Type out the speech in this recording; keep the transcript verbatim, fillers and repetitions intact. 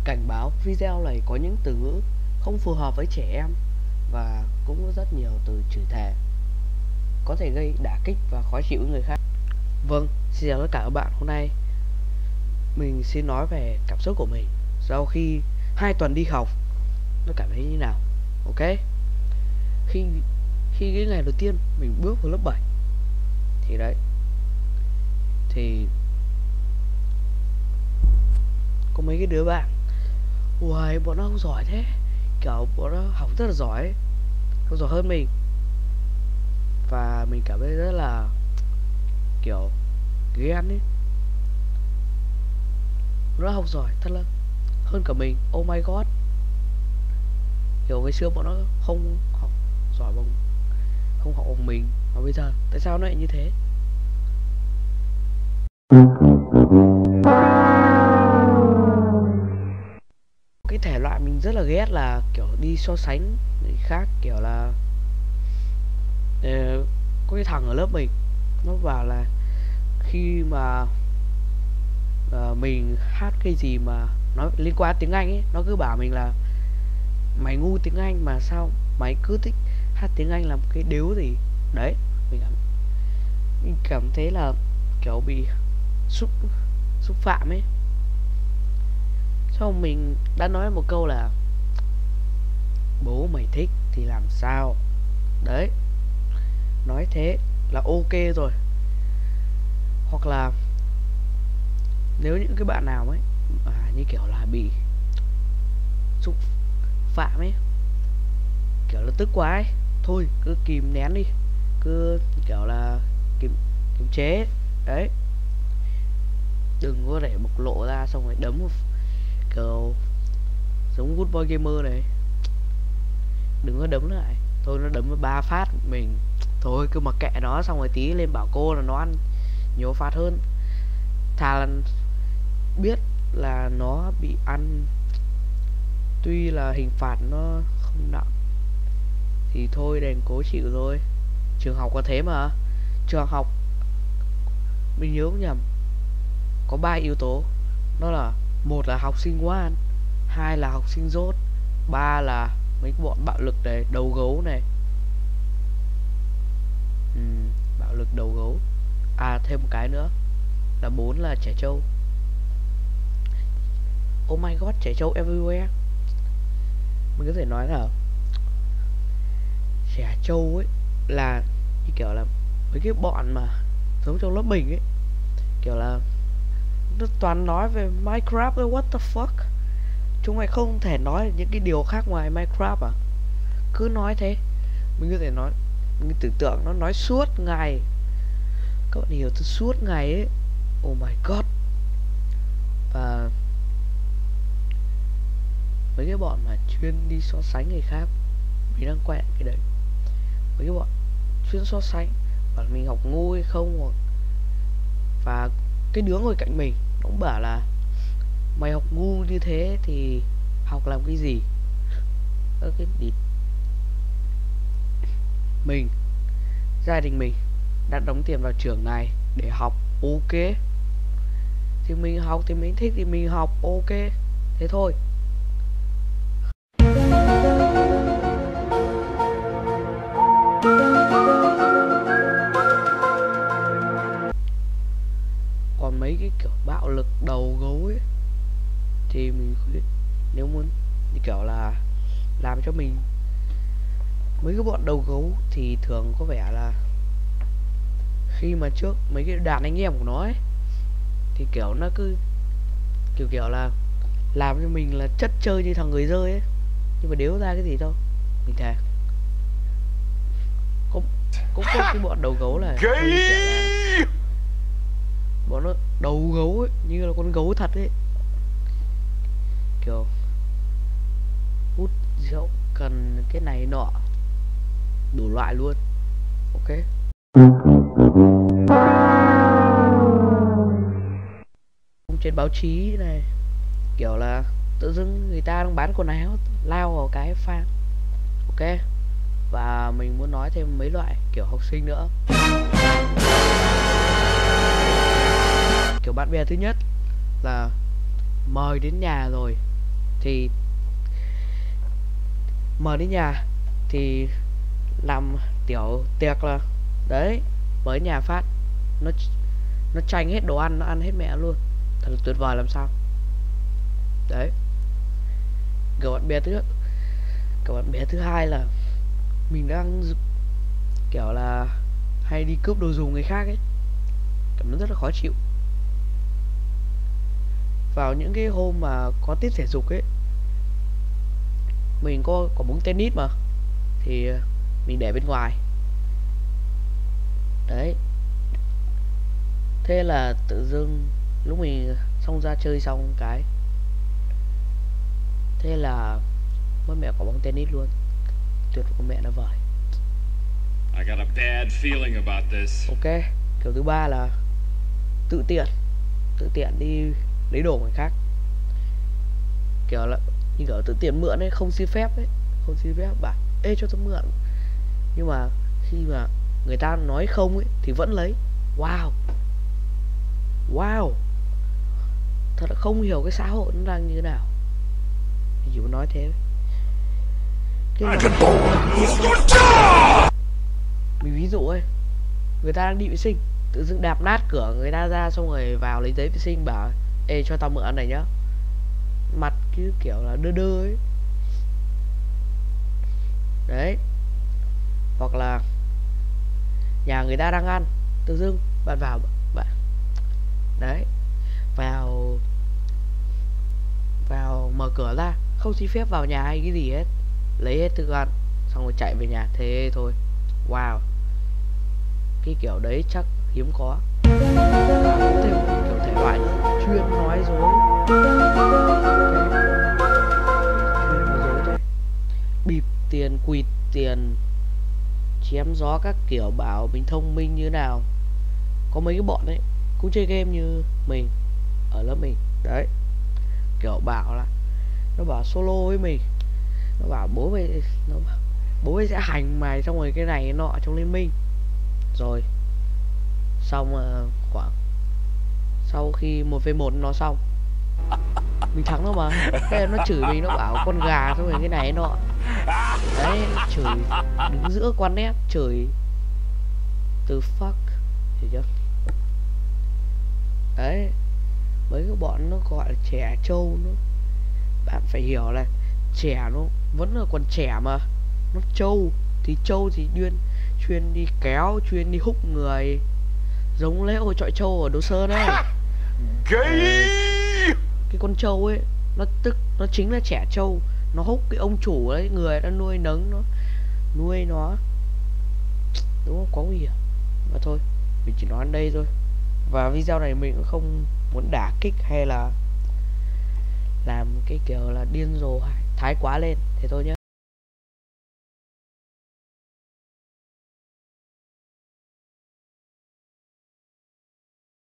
Cảnh báo video này có những từ ngữ không phù hợp với trẻ em và cũng có rất nhiều từ chửi thề có thể gây đả kích và khó chịu với người khác. Vâng, xin chào tất cả các bạn. Hôm nay mình xin nói về cảm xúc của mình sau khi hai tuần đi học. Nó cảm thấy như nào? Ok. Khi khi cái ngày đầu tiên mình bước vào lớp bảy thì đấy, thì có mấy cái đứa bạn, ui bọn nó không giỏi thế, kiểu bọn nó học rất là giỏi, không giỏi hơn mình, và mình cảm thấy rất là kiểu ghen ấy. Nó học giỏi thật là hơn cả mình. Oh my god, kiểu ngày xưa bọn nó không học giỏi bằng không học bằng mình, mà bây giờ tại sao nó lại như thế? Cái thể loại mình rất là ghét là kiểu đi so sánh người khác, kiểu là uh, có cái thằng ở lớp mình nó bảo là khi mà uh, mình hát cái gì mà nó liên quan tiếng Anh ấy, nó cứ bảo mình là mày ngu tiếng Anh mà sao mày cứ thích hát tiếng Anh làm cái đếu gì đấy. Mình cảm, mình cảm thấy là kiểu bị xúc xúc phạm ấy. Xong mình đã nói một câu là bố mày thích thì làm sao đấy, nói thế là ok rồi. Hoặc là nếu những cái bạn nào ấy à, như kiểu là bị xúc phạm ấy, kiểu là tức quá ấy, thôi cứ kìm nén đi, cứ kiểu là kìm kiềm chế đấy, đừng có để bộc lộ ra xong rồi đấm một kiểu giống Good Boy Gamer này, đừng có đấm lại. Thôi nó đấm ba phát mình thôi cứ mặc kệ nó, xong rồi tí lên bảo cô là nó ăn nhiều phát hơn, thà là biết là nó bị ăn, tuy là hình phạt nó không nặng thì thôi đành cố chịu thôi. Trường học có thế mà. Trường học mình nhớ không nhầm có ba yếu tố, đó là một là học sinh ngoan, hai là học sinh dốt, ba là mấy cái bọn bạo lực này, đầu gấu này. ừ, Bạo lực đầu gấu, à thêm một cái nữa là bốn là trẻ trâu. Oh my god, trẻ trâu everywhere. Mình có thể nói là trẻ trâu ấy là như kiểu là mấy cái bọn mà sống trong lớp mình ấy, kiểu là nó toàn nói về Minecraft ấy, what the fuck. Chúng mày không thể nói những cái điều khác ngoài Minecraft à? Cứ nói thế. Mình có thể nói, mình tưởng tượng nó nói suốt ngày, các bạn hiểu từ suốt ngày ấy. Oh my god. Và mấy cái bọn mà chuyên đi so sánh người khác, mình đang quẹn cái đấy. Mấy cái bọn chuyên so sánh bảo mình học ngu hay không, hoặc và cái đứa ngồi cạnh mình nó cũng bảo là mày học ngu như thế thì học làm cái gì. Ơ cái địt. Mình, gia đình mình đã đóng tiền vào trường này để học, ok thì mình học, thì mình thích thì mình học, ok thế thôi. Còn mấy cái kiểu bạo lực đầu gấu ấy thì mình khuyên, nếu muốn như kiểu là làm cho mình, mấy cái bọn đầu gấu thì thường có vẻ là khi mà trước mấy cái đàn anh em của nó ấy thì kiểu nó cứ kiểu kiểu là làm cho mình là chất chơi như thằng người rơi ấy, nhưng mà đếu ra cái gì đâu. Mình thề cũng cũng có cái bọn đầu gấu là, là bọn nó đầu gấu ấy, như là con gấu thật ấy, kiểu hút rượu, cần cái này nọ, đủ loại luôn. Ok. Trên báo chí này, kiểu là tự dưng người ta đang bán quần áo lao vào cái fan. Ok. Và mình muốn nói thêm mấy loại kiểu học sinh nữa. Kiểu bạn bè thứ nhất là mời đến nhà rồi thì mời đến nhà thì làm tiểu tiệc là đấy, mới nhà phát nó nó tranh hết đồ ăn, nó ăn hết mẹ luôn, thật là tuyệt vời làm sao. Đấy, kiểu bạn bè thứ kiểu bạn bè thứ hai là mình đang kiểu là hay đi cướp đồ dùng người khác ấy, cảm nó rất là khó chịu. Vào những cái hôm mà có tiết thể dục ấy, mình có quả bóng tennis mà, thì mình để bên ngoài. Đấy, thế là tự dưng lúc mình xong ra chơi xong cái, thế là mất mẹ quả bóng tennis luôn, tuyệt con mẹ nó vời. I got a bad feeling about this. Ok, kiểu thứ ba là tự tiện, tự tiện đi lấy đồ người khác, kiểu là như kiểu tự tiện mượn ấy, không xin phép ấy, không xin phép bảo ê cho tôi mượn, nhưng mà khi mà người ta nói không ấy thì vẫn lấy. Wow, wow, thật là không hiểu cái xã hội nó đang như thế nào. Mình chỉ muốn nói thế. Cái mà... mình ví dụ ấy, người ta đang đi vệ sinh, tự dưng đạp nát cửa người ta ra, xong rồi vào lấy giấy vệ sinh bảo ê cho tao mượn này nhá, mặt cứ kiểu là đơ đơ ấy. Đấy, hoặc là nhà người ta đang ăn, tự dưng bạn vào bạn đấy vào vào mở cửa ra, không xin phép vào nhà hay cái gì hết, lấy hết thức ăn xong rồi chạy về nhà, thế thôi. Wow, cái kiểu đấy chắc hiếm có. Thêm kiểu thể loại nữa, chuyên nói dối, chuyên nói dối đấy, bịp tiền, quỵt tiền, chém gió các kiểu, bảo mình thông minh như nào. Có mấy cái bọn ấy cũng chơi game như mình ở lớp mình đấy, kiểu bảo là nó bảo solo với mình, nó bảo bố mày nó bảo, bố mày sẽ hành mày, xong rồi cái này nọ trong liên minh. Rồi xong uh, khoảng sau khi một v một nó xong, mình thắng nó mà, thế nó chửi mình, nó bảo con gà, xong rồi cái này nọ đấy, chửi đứng giữa quán net, chửi từ fuck, hiểu chưa? Đấy, mấy cái bọn nó gọi là trẻ trâu, nó bạn phải hiểu là trẻ nó vẫn là còn trẻ mà, nó trâu thì trâu thì chuyên chuyên đi kéo, chuyên đi húc người, giống lễ hội chọi trâu ở Đồ Sơn ấy. Ờ, cái con trâu ấy nó tức nó chính là trẻ trâu, nó húc cái ông chủ ấy, người đã nuôi nấng nó, nuôi nó, đúng không, quá nguy hiểm. Và thôi, mình chỉ nói đến đây thôi, và video này mình cũng không muốn đả kích hay là làm cái kiểu là điên rồ thái quá lên, thế thôi nhé.